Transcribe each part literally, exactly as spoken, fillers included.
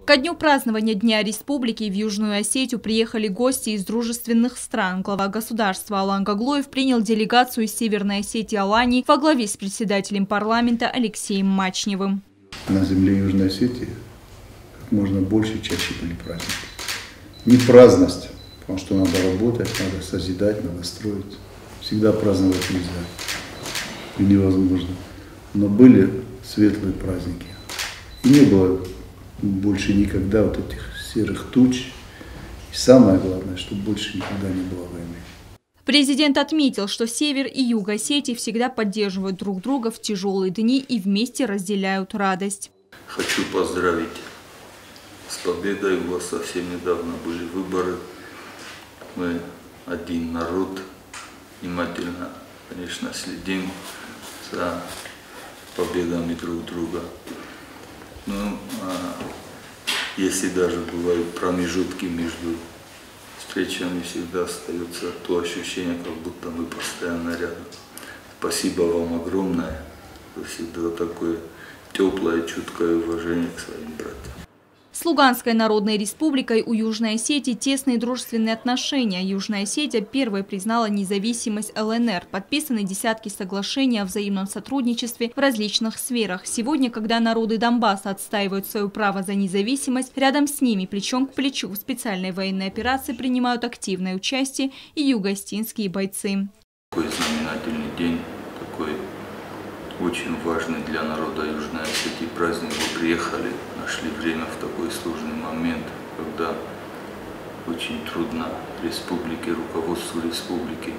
Ко дню празднования Дня Республики в Южную Осетию приехали гости из дружественных стран. Глава государства Алан Гаглоев принял делегацию из Северной Осетии Алании во главе с председателем парламента Алексеем Мачневым. На земле Южной Осетии как можно больше и чаще были праздники. Не праздность, потому что надо работать, надо созидать, надо строить. Всегда праздновать нельзя и невозможно. Но были светлые праздники. И не было больше никогда вот этих серых туч. И самое главное, чтобы больше никогда не было войны. Президент отметил, что Север и Юг Осетии всегда поддерживают друг друга в тяжелые дни и вместе разделяют радость. Хочу поздравить с победой. У вас совсем недавно были выборы. Мы один народ. Внимательно, конечно, следим за победами друг друга. Но а, если даже бывают промежутки между встречами, всегда остается то ощущение, как будто мы постоянно рядом. Спасибо вам огромное. Вы всегда такое теплое, чуткое уважение к своим братьям. С Луганской Народной Республикой у Южной Осетии тесные дружественные отношения. Южная Осетия первой признала независимость эл эн эр. Подписаны десятки соглашений о взаимном сотрудничестве в различных сферах. Сегодня, когда народы Донбасса отстаивают свое право за независимость, рядом с ними плечом к плечу в специальной военной операции принимают активное участие и юго-осетинские бойцы. Такой знаменательный день, такой очень важный для народа Южной Осетии праздник. Вы приехали, нашли время в такой сложный момент, когда очень трудно республике, руководству республики.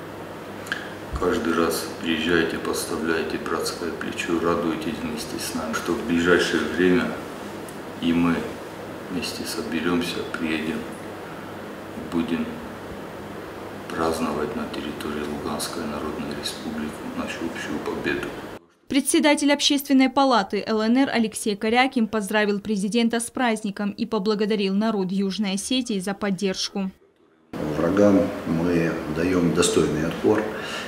Каждый раз приезжаете, подставляете братское плечо, радуетесь вместе с нами, что в ближайшее время и мы вместе соберемся, приедем и будем праздновать на территории Луганской Народной Республики нашу общую победу. Председатель Общественной палаты эл эн эр Алексей Корякин поздравил президента с праздником и поблагодарил народ Южной Осетии за поддержку. Врагам мы даем достойный отпор.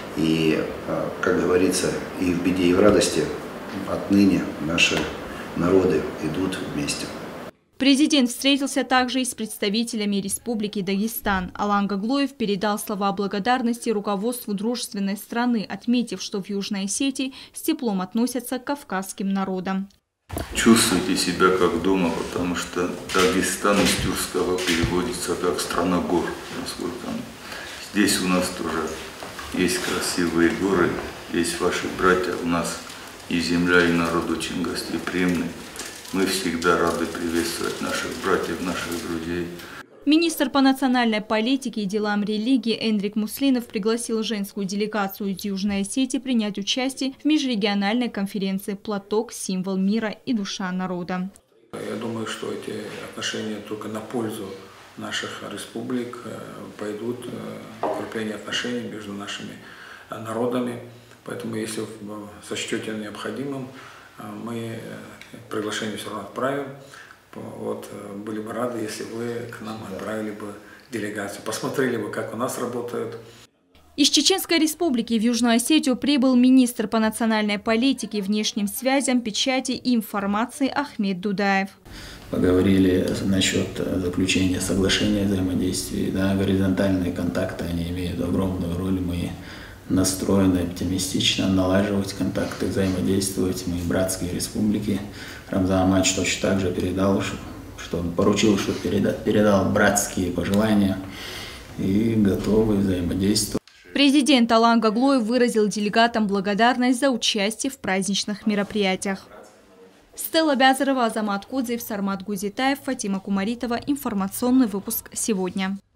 И, как говорится, и в беде, и в радости отныне наши народы идут вместе. Президент встретился также и с представителями Республики Дагестан. Алан Гаглоев передал слова благодарности руководству дружественной страны, отметив, что в Южной Осетии с теплом относятся к кавказским народам. Чувствуйте себя как дома, потому что Дагестан из тюркского переводится как «страна гор». Насколько здесь у нас тоже есть красивые горы, есть ваши братья, у нас и земля, и народ очень гостеприимный. Мы всегда рады приветствовать наших братьев, наших друзей. Министр по национальной политике и делам религии Эндрик Муслинов пригласил женскую делегацию из Южной Осетии принять участие в межрегиональной конференции «Платок. Символ мира и душа народа». Я думаю, что эти отношения только на пользу наших республик пойдут в укрепление отношений между нашими народами. Поэтому, если вы сочтете необходимым, мы приглашение все равно отправим. Вот, были бы рады, если вы к нам отправили бы делегацию, посмотрели бы, как у нас работают. Из Чеченской Республики в Южную Осетию прибыл министр по национальной политике, внешним связям, печати и информации Ахмед Дудаев. Поговорили насчет заключения соглашения о взаимодействии. Да, горизонтальные контакты, они имеют огромную роль. Мы настроены оптимистично налаживать контакты, взаимодействовать. Мы братские республики. Рамзан Амач точно так же передал, что он поручил, что передал, передал братские пожелания и готовы взаимодействовать. Президент Алан Гаглоев выразил делегатам благодарность за участие в праздничных мероприятиях. Стелла Бязарова, Азамат Кудзев, Сармат Гузитаев, Фатима Кумаритова. Информационный выпуск сегодня.